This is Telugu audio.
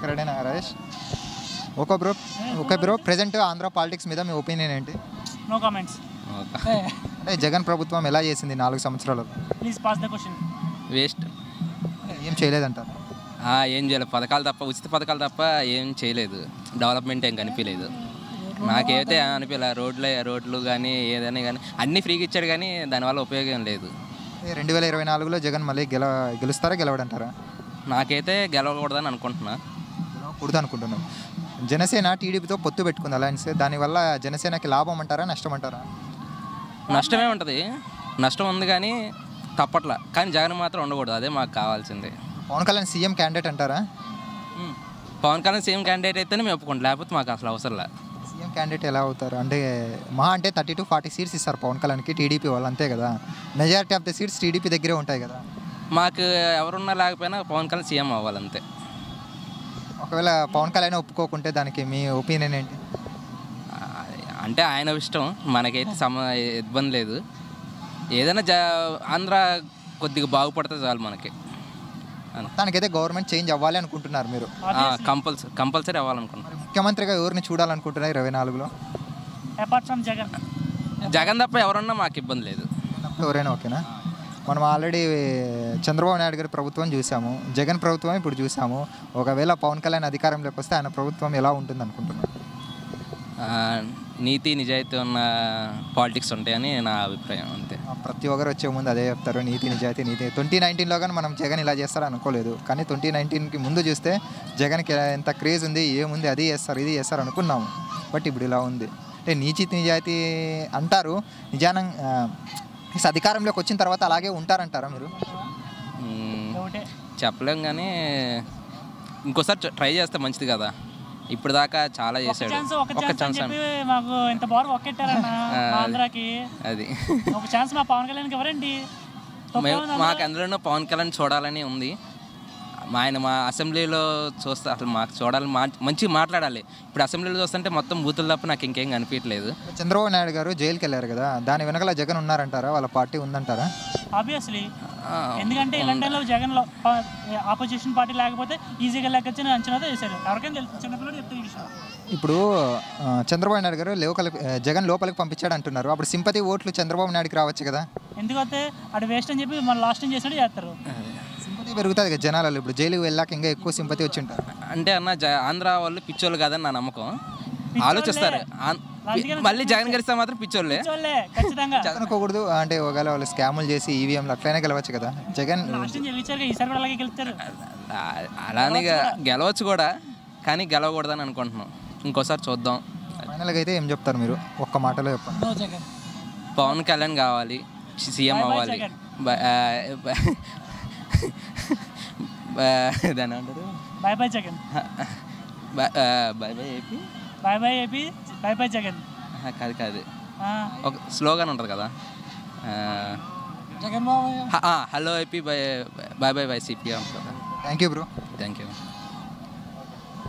రెడీనా Rajesh? Okay bro, present Andhra politics మీద మీ ఒపీనియన్ ఏంటి? No comments. అంటే జగన్ ప్రభుత్వం ఎలా చేసింది 4 సంవత్సరాలు? Please pass the question. Waste. ఏం చేయలేదంటారు? ఏం చేయలేదు, పథకాలు తప్ప, ఉచిత పథకాలు తప్ప ఏం చేయలేదు. డెవలప్మెంట్ ఏం కనిపించలేదు నాకైతే, అనిపించలే. రోడ్లు కానీ ఏదైనా కానీ అన్నీ ఫ్రీగా ఇచ్చాడు, కానీ దానివల్ల ఉపయోగం లేదు. 2024లో జగన్ మళ్ళీ గెలుస్తారా గెలవడంటారా? నాకైతే గెలవకూడదని అనుకుంటున్నా. అనుకుంటున్నాం. జనసేన టీడీపీతో పొత్తు పెట్టుకుంది అలయన్స్, దానివల్ల జనసేనకి లాభం అంటారా నష్టం అంటారా? నష్టమే ఉంటుంది, నష్టం ఉంది కానీ తప్పట్లా. కానీ జగన్ మాత్రం ఉండకూడదు, అదే మాకు కావాల్సింది. పవన్ కళ్యాణ్ సీఎం క్యాండిడేట్ అంటారా? పవన్ కళ్యాణ్ సీఎం క్యాండిడేట్ అయితేనే మేము ఒప్పుకుంటాం, లేకపోతే మాకు అసలు అవసరం లేదు. సీఎం క్యాండిడేట్ ఎలా అవుతారు అంటే అంటే 30 to 40 సీట్స్ ఇస్తారు పవన్ కళ్యాణ్కి టీడీపీ వాళ్ళు, అంతే కదా? Majority of the seats TDP దగ్గరే ఉంటాయి కదా. మాకు ఎవరున్నా లేకపోయినా పవన్ కళ్యాణ్ సీఎం అవ్వాలంతే. ఒకవేళ పవన్ కళ్యాణ్ ఒప్పుకోకుంటే దానికి మీ ఒపీనియన్ ఏంటి? అంటే ఆయన ఇష్టం, మనకైతే ఇబ్బంది లేదు. ఏదైనా ఆంధ్ర కొద్దిగా బాగుపడితే చాలు మనకి. దానికైతే గవర్నమెంట్ చేంజ్ అవ్వాలి అనుకుంటున్నారు మీరు? కంపల్సరీ అవ్వాలనుకుంటున్నారు. ముఖ్యమంత్రిగా ఎవరిని చూడాలనుకుంటున్నారు 24లో? అపార్ట్ ఫ్రమ్ జగన్ తప్ప ఎవరన్నా మాకు ఇబ్బంది లేదు. ఎవరైనా ఓకేనా? మనం ఆల్రెడీ చంద్రబాబు నాయుడు గారి ప్రభుత్వం చూసాము, జగన్ ప్రభుత్వం ఇప్పుడు చూసాము. ఒకవేళ పవన్ కళ్యాణ్ అధికారంలోకి వస్తే ఆయన ప్రభుత్వం ఎలా ఉంటుంది అనుకుంటున్నారు? నీతి నిజాయితీ ఉన్న పాలిటిక్స్ ఉంటాయని నా అభిప్రాయం, అంతే. ప్రతి ఒక్కరు వచ్చే ముందు అదే చెప్తారు, నీతి నిజాయితీ. 2019లో కానీ మనం జగన్ ఇలా చేస్తారు అనుకోలేదు, కానీ 2019కి ముందు చూస్తే జగన్కి ఎంత క్రేజ్ ఉంది, ఏముంది, అది చేస్తారు ఇది చేస్తారు అనుకున్నాము. బట్ ఇప్పుడు ఇలా ఉంది. అంటే నీతి నిజాయితీ అంటారు, నిజానం అధికారంలోకి వచ్చిన తర్వాత అలాగే ఉంటారంటారా మీరు? చెప్పలేం, కానీ ఇంకోసారి ట్రై చేస్తే మంచిది కదా. ఇప్పుడు దాకా చాలా చేశాడు, ఒక ఛాన్స్ మాకు ఇంత బాగా ఒక్కెట్టారన్న ఆంధ్రాకి. అది ఒక ఛాన్స్ మా పవన్ కళ్యాణ్కి ఎవరండి? మాకు అందులోనూ పవన్ కళ్యాణ్ చూడాలని ఉంది. ఆయన మా అసెంబ్లీలో చూస్తే అసలు మాకు చూడాలి, మంచిగా మాట్లాడాలి. ఇప్పుడు అసెంబ్లీలో చూస్తుంటే మొత్తం బూతులు తప్ప నాకు ఇంకేం కనిపించలేదు. చంద్రబాబు నాయుడు గారు జైలుకి వెళ్ళారు కదా, దాని వెనకాల జగన్ ఉన్నారంటారా? వాళ్ళ పార్టీ ఉందంటారా? ఆబ్వియస్లీ, ఎందుకంటే ఇలాంటిలో జగన్లో ఆపోజిషన్ పార్టీ లేకపోతే ఈజీగా లెక్కొచ్చిన అంచనాతో చేశారు. ఎవరికైనా తెలుసు, చిన్నపిల్లలు చెప్తే ఈ విషయం. ఇప్పుడు చంద్రబాబు నాయుడు గారు జగన్ లోపలికి పంపించాడు అంటున్నారు, అప్పుడు సింపతి ఓట్లు చంద్రబాబు నాయుడుకి రావచ్చు కదా? ఎందుకంటే అది వేస్ట్ అని చెప్పి మన లాస్ట్ టైం చేసినట్టు చేస్తారు. సింపతి పెరుగుతుంది కదా జనాలలో, ఇప్పుడు జైలుకి వెళ్ళాక ఇంకా ఎక్కువ సింపతి వచ్చి ఉంటారు. అంటే అన్న ఆంధ్ర వాళ్ళు పిచ్చోళ్ళు కాదని నా నమ్మకం. ఆలోచిస్తారు, మళ్ళీ జగన్ గెలిస్తే మాత్రం పిచ్చోళ్ళే. అనుకోకూడదు అంటే ఒకవేళ వాళ్ళు స్కాములు చేసి ఈవీఎంలు అట్లనే గెలవచ్చు కదా జగన్. అలానే గెలవచ్చు కూడా, కానీ గెలవకూడదని అనుకుంటున్నాం. ఇంకోసారి చూద్దాం. ఫైనల్గా అయితే ఏం చెప్తారు మీరు? ఒక్క మాటలో చెప్పండి. పవన్ కళ్యాణ్ కావాలి, సీఎం అవ్వాలి. దాని అంటారు bye bye Jagan, bye bye AP, bye bye AP, bye bye Jagan. కాదు ఒక స్లోగన్ ఉంటుంది కదా, Jagan hello AP, bye bye bye CP ఉంటుంది. Thank you bro. Thank you.